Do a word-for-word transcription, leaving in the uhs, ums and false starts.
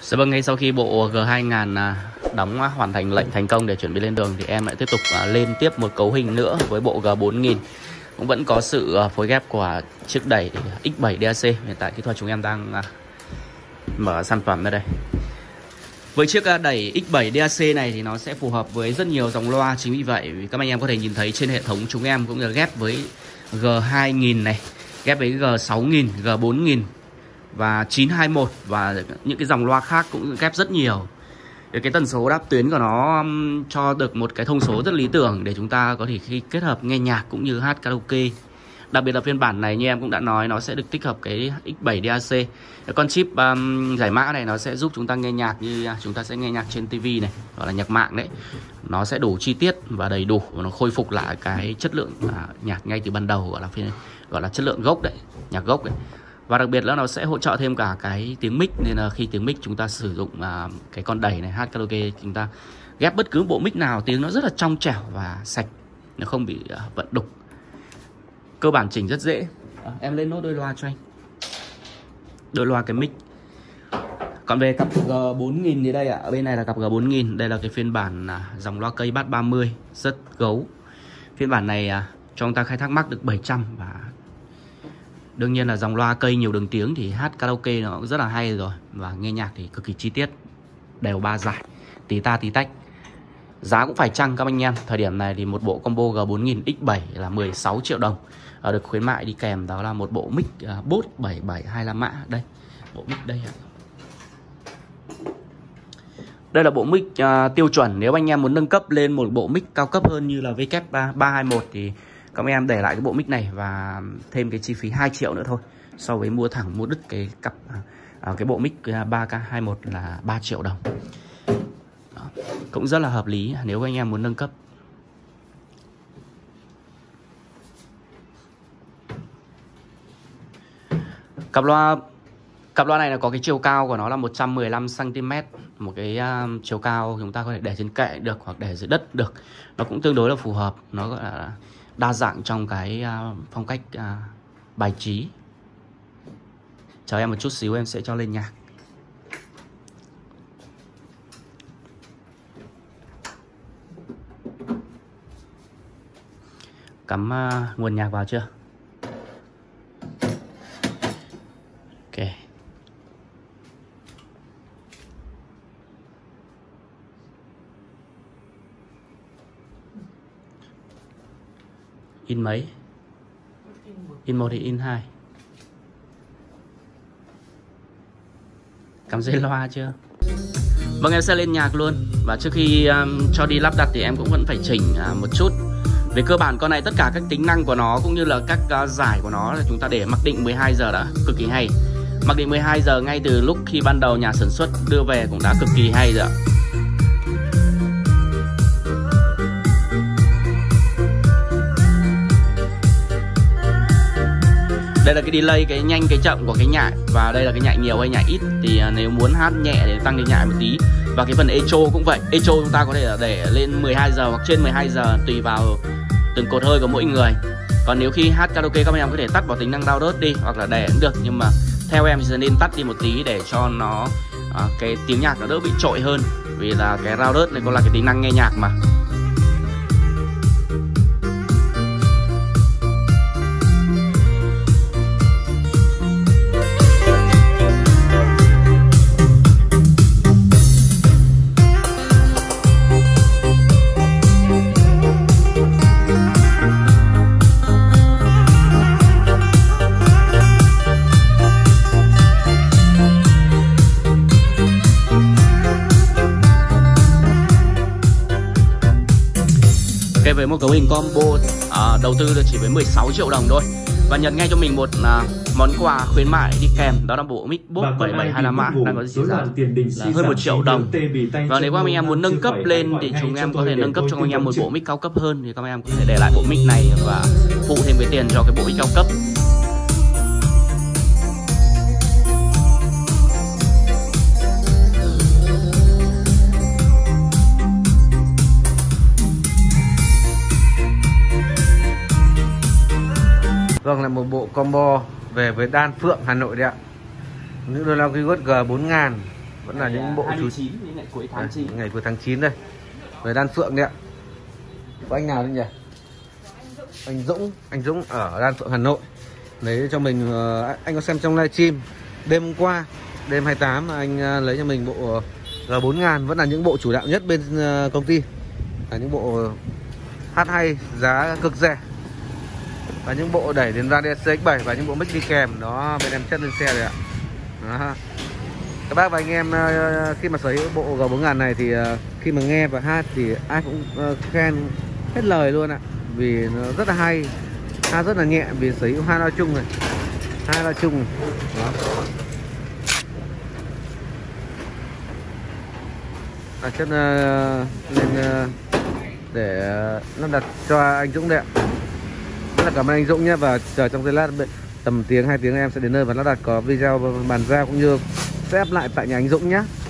Dạ vâng, ngay sau khi bộ G hai nghìn đóng hoàn thành lệnh thành công để chuẩn bị lên đường thì em lại tiếp tục lên tiếp một cấu hình nữa với bộ G bốn nghìn. Cũng vẫn có sự phối ghép của chiếc đẩy X bảy D A C. Hiện tại kỹ thuật chúng em đang mở sản phẩm ra đây. Với chiếc đẩy X bảy D A C này thì nó sẽ phù hợp với rất nhiều dòng loa. Chính vì vậy các anh em có thể nhìn thấy trên hệ thống chúng em cũng như là ghép với G hai nghìn này, ghép với G sáu nghìn, G bốn nghìn và chín hai mốt và những cái dòng loa khác cũng ghép rất nhiều. Để cái tần số đáp tuyến của nó cho được một cái thông số rất lý tưởng để chúng ta có thể khi kết hợp nghe nhạc cũng như hát karaoke. Đặc biệt là phiên bản này như em cũng đã nói, nó sẽ được tích hợp cái X bảy D A C. Cái con chip um, giải mã này nó sẽ giúp chúng ta nghe nhạc như chúng ta sẽ nghe nhạc trên ti vi này, gọi là nhạc mạng đấy. Nó sẽ đủ chi tiết và đầy đủ và nó khôi phục lại cái chất lượng à, nhạc ngay từ ban đầu, gọi là phiên, gọi là chất lượng gốc đấy, nhạc gốc đấy. Và đặc biệt là nó sẽ hỗ trợ thêm cả cái tiếng mic, nên là khi tiếng mic chúng ta sử dụng à, cái con đẩy này hát karaoke, chúng ta ghép bất cứ bộ mic nào tiếng nó rất là trong trẻo và sạch, nó không bị à, vận đục. Cơ bản chỉnh rất dễ. à, Em lên nốt đôi loa cho anh, đôi loa cái mic. Còn về cặp G bốn nghìn thì đây ạ, ở bên này là cặp G bốn nghìn. Đây là cái phiên bản à, dòng loa cây Bass ba mươi, rất gấu. Phiên bản này à, cho chúng ta khai thác max được bảy trăm. Và đương nhiên là dòng loa cây nhiều đường tiếng thì hát karaoke nó cũng rất là hay rồi. Và nghe nhạc thì cực kỳ chi tiết, đều ba giải, tí ta tí tách. Giá cũng phải chăng các anh em. Thời điểm này thì một bộ combo G bốn nghìn X bảy là mười sáu triệu đồng. à, Được khuyến mại đi kèm đó là một bộ mic uh, Bose bảy bảy hai mươi lăm mã. Đây, bộ mic đây ạ. Đây là bộ mic uh, tiêu chuẩn. Nếu anh em muốn nâng cấp lên một bộ mic cao cấp hơn như là W ba hai mốt thì các anh em để lại cái bộ mic này và thêm cái chi phí hai triệu nữa thôi. So với mua thẳng, mua đứt cái cặp uh, cái bộ mic uh, ba K hai mốt là ba triệu đồng. Đó, cũng rất là hợp lý nếu anh em muốn nâng cấp. Cặp loa Cặp loa này là có cái chiều cao của nó là một trăm mười lăm xăng ti mét. Một cái uh, chiều cao chúng ta có thể để trên kệ được hoặc để dưới đất được. Nó cũng tương đối là phù hợp. Nó gọi là đa dạng trong cái uh, phong cách uh, bài trí. Chờ em một chút xíu em sẽ cho lên nhạc. Cắm uh, nguồn nhạc vào chưa? Ok. In mấy? In một thì in hai. Cắm dây loa chưa? Vâng, em sẽ lên nhạc luôn. Và trước khi um, cho đi lắp đặt thì em cũng vẫn phải chỉnh uh, một chút. Về cơ bản con này tất cả các tính năng của nó cũng như là các uh, giải của nó là chúng ta để mặc định mười hai giờ đã cực kỳ hay. Mặc định mười hai giờ ngay từ lúc khi ban đầu nhà sản xuất đưa về cũng đã cực kỳ hay rồi ạ. Đây là cái delay, cái nhanh cái chậm của cái nhại. Và đây là cái nhại nhiều hay nhại ít. Thì nếu muốn hát nhẹ thì tăng cái nhại một tí. Và cái phần echo cũng vậy. Echo chúng ta có thể để lên mười hai giờ hoặc trên mười hai giờ tùy vào từng cột hơi của mỗi người. Còn nếu khi hát karaoke các em có thể tắt vào tính năng download đi hoặc là để cũng được. Nhưng mà theo em thì nên tắt đi một tí để cho nó à, cái tiếng nhạc nó đỡ bị trội hơn. Vì là cái download này có là cái tính năng nghe nhạc mà. Với một cấu hình combo à, đầu tư được chỉ với mười sáu triệu đồng thôi. Và nhận ngay cho mình một à, món quà khuyến mại đi kèm, đó là bộ mic Bose bảy bảy hai mươi lăm mã đang có trị giá là hơn một triệu đồng. Và nếu các anh em muốn nâng cấp lên thì chúng em có thể nâng cấp cho anh em một bộ mic cao cấp hơn, thì các anh em có thể để lại bộ mic này và phụ thêm cái tiền cho cái bộ mic cao cấp. Vâng, là một bộ combo về với Đan Phượng Hà Nội đấy ạ. Những đôi loa keyword G bốn nghìn Vẫn là những bộ hai mươi chú chín những ngày cuối tháng chín. Ngày cuối tháng chín đây. Về Đan Phượng đấy ạ. Có anh nào đấy nhỉ? Anh Dũng, anh Dũng ở Đan Phượng Hà Nội. Lấy cho mình, anh có xem trong livestream đêm hôm qua, đêm hai mươi tám anh lấy cho mình bộ G bốn nghìn, vẫn là những bộ chủ đạo nhất bên công ty. Là những bộ hát hay, giá cực rẻ. Và những bộ đẩy đến van đê xê X bảy và những bộ mic đi kèm đó bên em chất lên xe rồi ạ. Đó. Các bác và anh em khi mà sở hữu bộ G bốn nghìn này thì khi mà nghe và hát thì ai cũng khen hết lời luôn ạ. Vì nó rất là hay, hát rất là nhẹ vì sở hữu hai loa chung này, hai loa chung này. Đó. À, chất uh, lên uh, để uh, lắp đặt cho anh Dũng đấy ạ. Rất là cảm ơn anh Dũng nhé, và chờ trong giây lát tầm tiếng hai tiếng em sẽ đến nơi và lắp đặt, có video bàn giao cũng như sẽ ép lại tại nhà anh Dũng nhé.